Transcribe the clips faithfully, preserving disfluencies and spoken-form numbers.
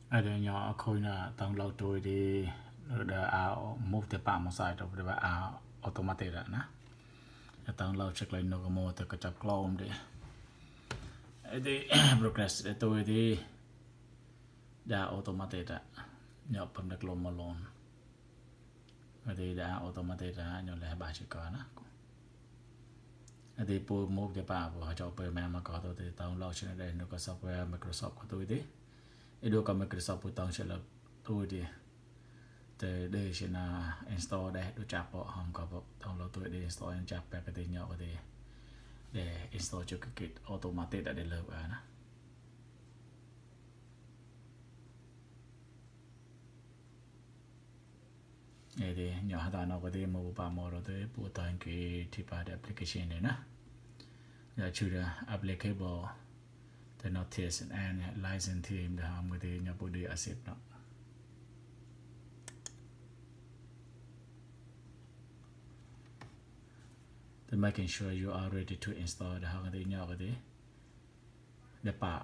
ở đây nhỏ khôi là tầng lâu tuổi thì đã áo move từ ba một sai rồi để áo automatic đó nè tầng lâu check lại nó có một từ cái chập clone đi thì progress tôi thì đã automatic đó nhỏ phần được lom mà lon thì đã automatic đó nhỏ lại ba chữ cái nè thì bộ move từ ba của họ cho bên mà có tôi thì tầng lâu trên đây nó có software Microsoft của tôi đi itu kami Microsoft putang sila tu di te de sina install de du chapo ham ka bo download tu de install yang chap ka te nyaw de de install cho cái kit automatic đã để lơ à na e de nyaw ta no ka de mo pa mo ro de putang ki tipa de application ne na ya chu da applicable the notice and license team the ham with the nyabudi asip no then making sure you are ready to install the ham the nyabudi the pa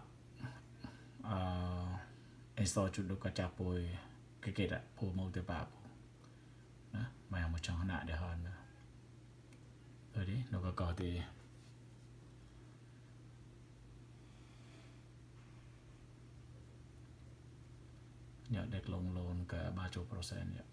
uh install chu du ka cha poi cái cái đó po mo the pa na mà một trong hana để hơn rồi đi nó có có thì nhận được lông lồn cả ba chục percent vậy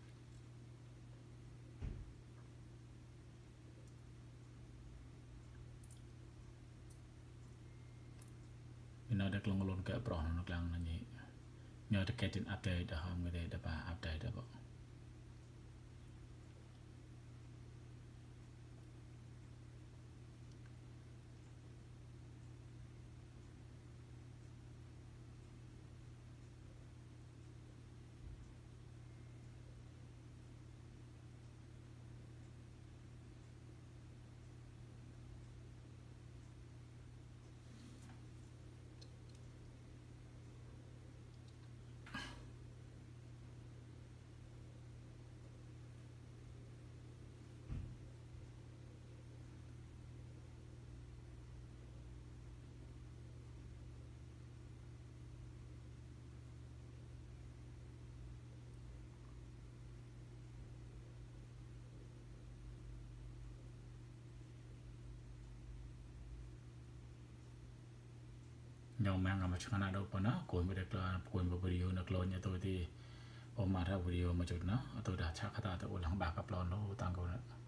nó được lông lồn cả pro nó lăng là gì nhờ được cái tin update đó không người đây đã bà update đó bộ nhau mang làm cho nó đâu có nó cuốn với được là cuốn vào video được luôn nhà tôi thì ôm mà ra video mà chụp nó tôi đã chắc ta tôi làm bạc upload nó tăng cầu nữa